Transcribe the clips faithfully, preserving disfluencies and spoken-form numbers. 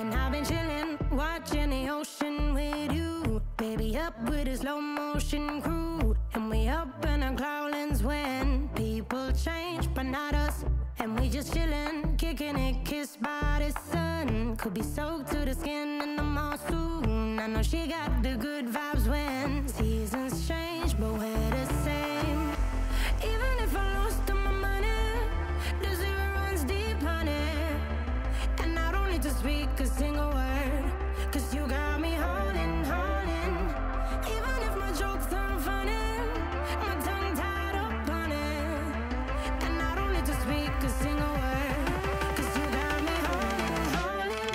And I've been chillin', watching the ocean with you. Baby, up with a slow motion crew. And we up in our cloudlands when people change, but not us. And we just chillin', kicking it, kissed by the sun. Could be soaked to the skin in the mall soon. I know she got the good vibes when seasons change, but we're the same. Even if I lost all my money, the zero runs deep, honey. And I don't need to speak a single word, cause you got me holding, holding. Even if my jokes aren't funny, my tongue tied up on it. And I don't need to speak a single word, cause you got me holding, holding.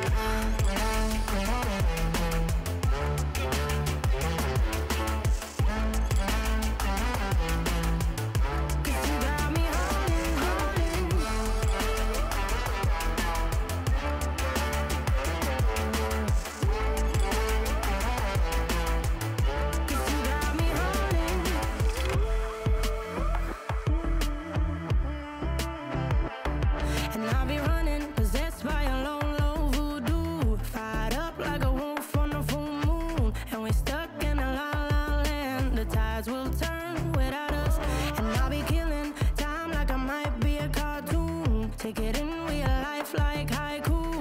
Cause you got me holding, holding. Cause you got me holding. And I'll be running, possessed by a low, low voodoo. Fired up like a wolf on a full moon. And we're stuck in a la la land. The tides will turn without us. And I'll be killing time like I might be a cartoon. Take it in real life like haiku.